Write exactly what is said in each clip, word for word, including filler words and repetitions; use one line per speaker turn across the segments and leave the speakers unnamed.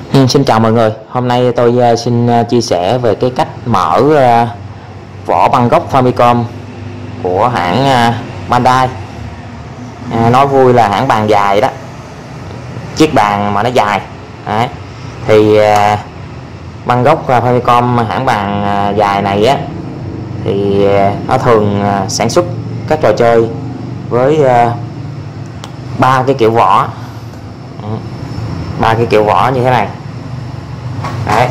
Ừ, xin chào mọi người. Hôm nay tôi uh, xin uh, chia sẻ về cái cách mở uh, vỏ băng gốc Famicom của hãng uh, Bandai. À, nói vui là hãng bàn dài đó, chiếc bàn mà nó dài. Đấy. Thì uh, băng gốc uh, Famicom hãng bàn uh, dài này á, thì uh, nó thường uh, sản xuất các trò chơi với ba uh, cái kiểu vỏ, ba cái kiểu vỏ như thế này. Đấy.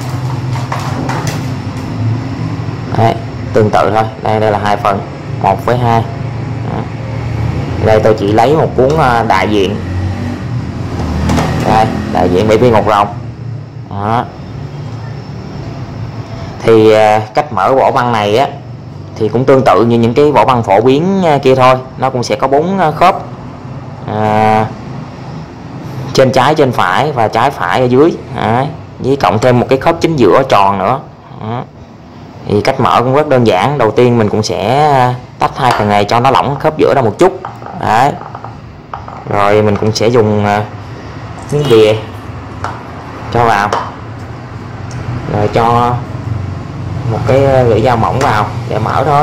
Đấy, tương tự thôi. Đây đây là hai phần, một với hai. Đây tôi chỉ lấy một cuốn đại diện. Đây, đại diện bảy viên ngọc rồng. Đó. Thì cách mở vỏ băng này á thì cũng tương tự như những cái vỏ băng phổ biến kia thôi, nó cũng sẽ có bốn khớp, à, trên trái, trên phải và trái phải ở dưới. Đấy. Với cộng thêm một cái khớp chính giữa tròn nữa. Đó. Thì cách mở cũng rất đơn giản. Đầu tiên mình cũng sẽ tách hai phần này cho nó lỏng khớp giữa ra một chút. Đấy. Rồi mình cũng sẽ dùng miếng bìa cho vào, rồi cho một cái lưỡi dao mỏng vào để mở thôi.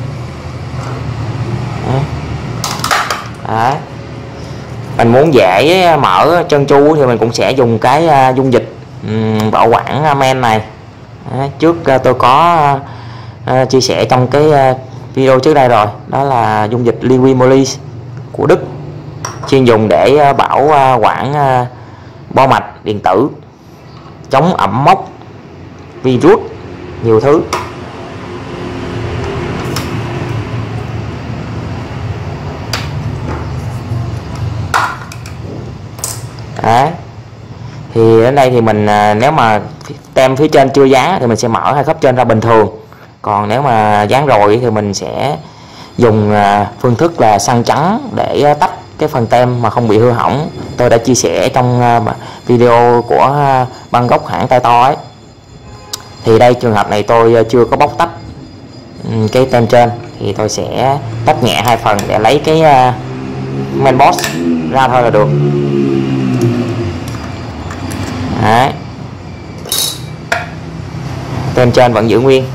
Đấy. Đấy. Mình muốn dễ mở trơn tru thì mình cũng sẽ dùng cái dung dịch um, bảo quản men này. Đấy, trước uh, tôi có uh, chia sẻ trong cái uh, video trước đây rồi, đó là dung dịch Liqui-Moly của Đức, chuyên dùng để uh, bảo uh, quản uh, bo mạch điện tử, chống ẩm mốc, virus, nhiều thứ. Đấy. Thì đến đây thì mình nếu mà tem phía trên chưa dán thì mình sẽ mở hai khớp trên ra bình thường, còn nếu mà dán rồi thì mình sẽ dùng phương thức là săn trắng để tách cái phần tem mà không bị hư hỏng. Tôi đã chia sẻ trong video của băng gốc hãng Taito ấy. Thì đây, trường hợp này tôi chưa có bóc tách cái tem trên, thì tôi sẽ tách nhẹ hai phần để lấy cái main box ra thôi là được. Đấy. Tem trên vẫn giữ nguyên.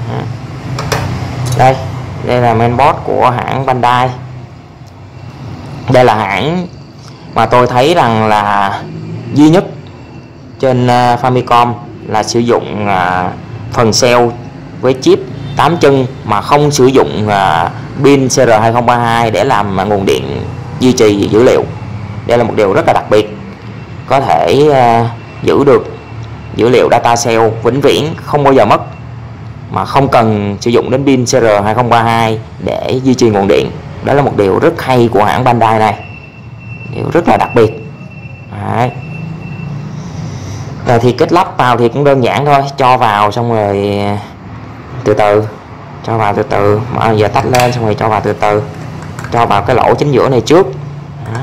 Đây, đây là main board của hãng Bandai. Đây là hãng mà tôi thấy rằng là duy nhất trên Famicom là sử dụng phần cell với chip tám chân mà không sử dụng pin C R hai không ba hai để làm nguồn điện duy trì dữ liệu. Đây là một điều rất là đặc biệt, có thể giữ được dữ liệu data cell vĩnh viễn, không bao giờ mất, mà không cần sử dụng đến pin C R hai không ba hai để duy trì nguồn điện. Đó là một điều rất hay của hãng Bandai này, điều rất là đặc biệt. Đấy. Rồi thì kết lắp vào thì cũng đơn giản thôi, cho vào xong rồi từ từ cho vào từ từ, mà giờ tách lên xong rồi cho vào từ từ, cho vào cái lỗ chính giữa này trước. Đó.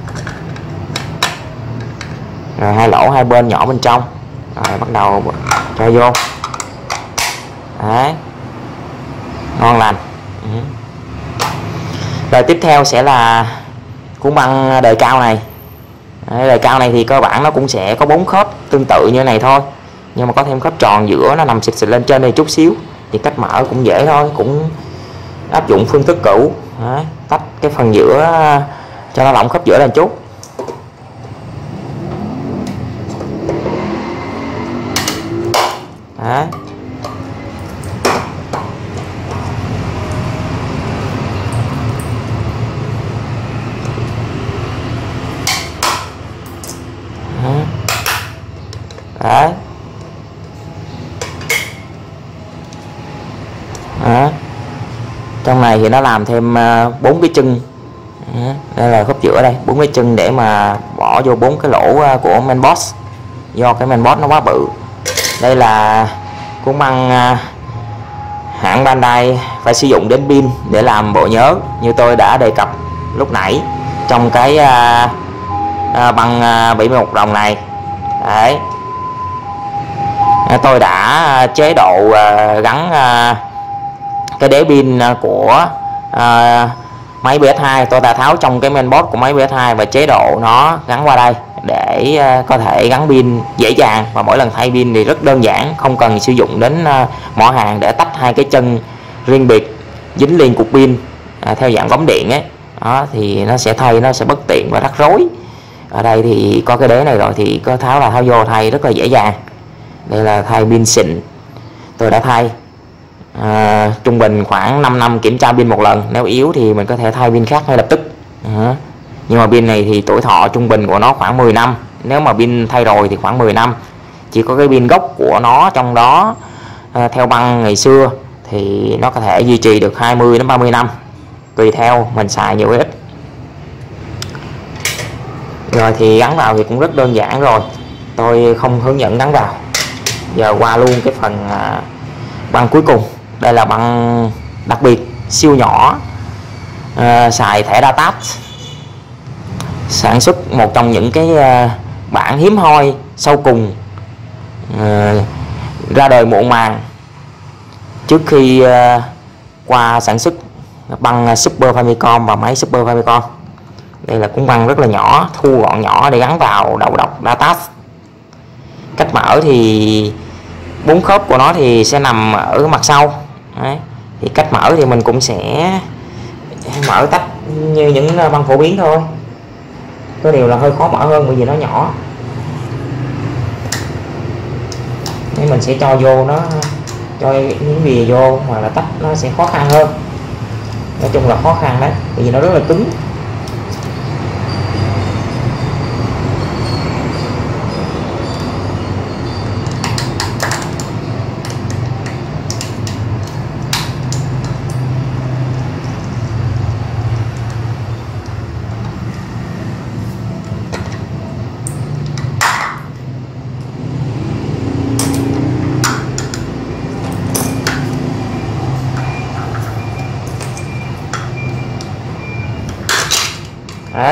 Rồi hai lỗ hai bên nhỏ bên trong, rồi bắt đầu cho vô. Đấy, ngon lành. Ừ. Rồi tiếp theo sẽ là cuốn băng đời cao này. Đấy, đời cao này thì cơ bản nó cũng sẽ có bốn khớp tương tự như này thôi, nhưng mà có thêm khớp tròn giữa, nó nằm xịt xịt lên trên đây chút xíu. Thì cách mở cũng dễ thôi, cũng áp dụng phương thức cũ. Đấy, tách cái phần giữa cho nó lỏng khớp giữa lên chút. Đấy. Đấy. Đó. Trong này thì nó làm thêm bốn uh, cái chân. Đó. Đây là khớp giữa đây, bốn cái chân để mà bỏ vô bốn cái lỗ uh, của main box, do cái main box nó quá bự. Đây là cuốn băng uh, hãng Bandai phải sử dụng đến pin để làm bộ nhớ, như tôi đã đề cập lúc nãy trong cái uh, uh, băng uh, bảy mươi mốt đồng này. Đấy. Tôi đã chế độ uh, gắn uh, cái đế pin của uh, máy pê ét hai. Tôi đã tháo trong cái main board của máy pê ét hai và chế độ nó gắn qua đây để có thể gắn pin dễ dàng, và mỗi lần thay pin thì rất đơn giản, không cần sử dụng đến mỏ hàng để tách hai cái chân riêng biệt dính liền cục pin à, theo dạng bấm điện ấy. Đó, thì nó sẽ thay nó sẽ bất tiện và rắc rối. Ở đây thì có cái đế này rồi thì có tháo là tháo vô thay rất là dễ dàng. Đây là thay pin xịn, tôi đã thay à, trung bình khoảng năm năm kiểm tra pin một lần, nếu yếu thì mình có thể thay pin khác ngay lập tức. À, nhưng mà pin này thì tuổi thọ trung bình của nó khoảng mười năm, nếu mà pin thay rồi thì khoảng mười năm. Chỉ có cái pin gốc của nó trong đó à, theo băng ngày xưa thì nó có thể duy trì được hai mươi đến ba mươi năm, tùy theo mình xài nhiều hay ít. Rồi thì gắn vào thì cũng rất đơn giản rồi, tôi không hướng dẫn gắn vào. Giờ qua luôn cái phần à, băng cuối cùng. Đây là băng đặc biệt siêu nhỏ, à, xài thẻ Datas, sản xuất một trong những cái à, bản hiếm hoi sau cùng, à, ra đời muộn màng trước khi à, qua sản xuất băng Super Famicom và máy Super Famicom. Đây là cuốn băng rất là nhỏ, thu gọn nhỏ để gắn vào đầu đọc Datas. Cách mở thì bốn khớp của nó thì sẽ nằm ở mặt sau. Đấy. Thì cách mở thì mình cũng sẽ mở tách như những băng phổ biến thôi, có điều là hơi khó mở hơn bởi vì nó nhỏ. Nên mình sẽ cho vô nó, cho những bìa vô mà là tách nó sẽ khó khăn hơn. Nói chung là khó khăn đấy, bởi vì nó rất là cứng. Đấy.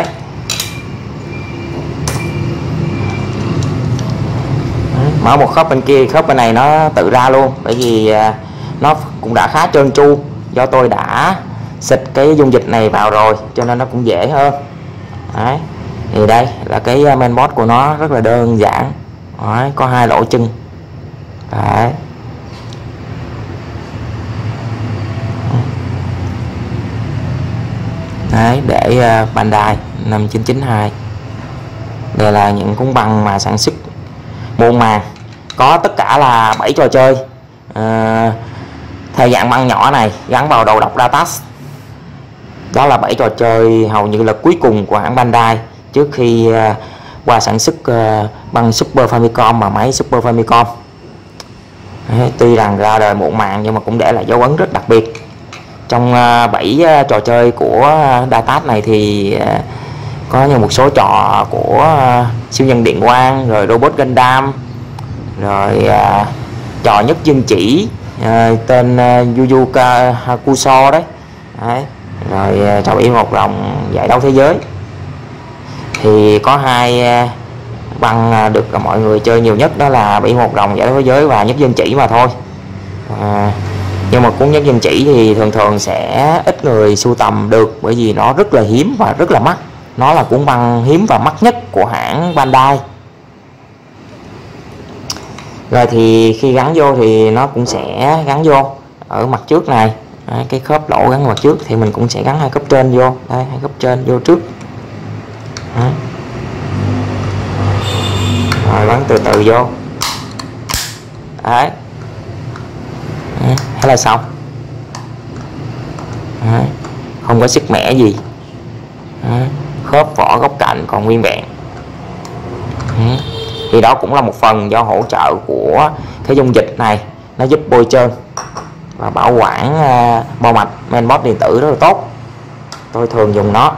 Mở một khớp bên kia, khớp bên này nó tự ra luôn, bởi vì nó cũng đã khá trơn tru, do tôi đã xịt cái dung dịch này vào rồi cho nên nó cũng dễ hơn. Đấy. Thì đây là cái mainboard của nó, rất là đơn giản. Đấy, có hai lỗ chân. Đấy. Đấy, để uh, Bandai năm chín chín hai. Đây là những cuốn băng mà sản xuất muôn màng, có tất cả là bảy trò chơi uh, theo dạng băng nhỏ này gắn vào đầu đọc Datas. Đó là bảy trò chơi hầu như là cuối cùng của hãng Bandai trước khi uh, qua sản xuất uh, băng Super Famicom và máy Super Famicom. Đấy, tuy rằng ra đời muộn màng nhưng mà cũng để lại dấu ấn rất đặc biệt. Trong bảy uh, uh, trò chơi của uh, Datas này thì uh, có như một số trò của uh, siêu nhân điện quang, rồi robot Gundam, rồi uh, trò nhất dương chỉ uh, tên uh, Yu Yu Hakusho đấy. Đấy. Rồi uh, trò bị một rồng giải đấu thế giới. Thì có hai uh, băng uh, được uh, mọi người chơi nhiều nhất, đó là bị một rồng giải đấu thế giới và nhất dương chỉ mà thôi. Uh, nhưng mà cuốn nhất dân chỉ thì thường thường sẽ ít người sưu tầm được, bởi vì nó rất là hiếm và rất là mắc. Nó là cuốn băng hiếm và mắc nhất của hãng Bandai. Rồi thì khi gắn vô thì nó cũng sẽ gắn vô ở mặt trước này. Đấy, cái khớp lỗ gắn mặt trước thì mình cũng sẽ gắn hai khớp trên vô. Đây, hai khớp trên vô trước. Đấy. Rồi gắn từ từ vô. Đấy. Đấy, thế là xong. Đấy, không có sức mẻ gì. Đấy, khớp vỏ góc cạnh còn nguyên vẹn. Đấy, thì đó cũng là một phần do hỗ trợ của cái dung dịch này, nó giúp bôi trơn và bảo quản uh, bo mạch mainboard điện tử rất là tốt. Tôi thường dùng nó.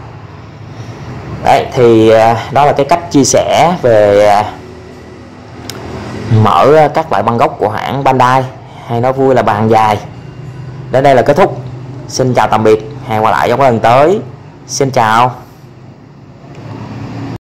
Đấy, thì uh, đó là cái cách chia sẻ về uh, mở các loại băng gốc của hãng Bandai, hay nói vui là bàn dài. Đến đây là kết thúc. Xin chào tạm biệt, hẹn gặp lại trong lần tới. Xin chào.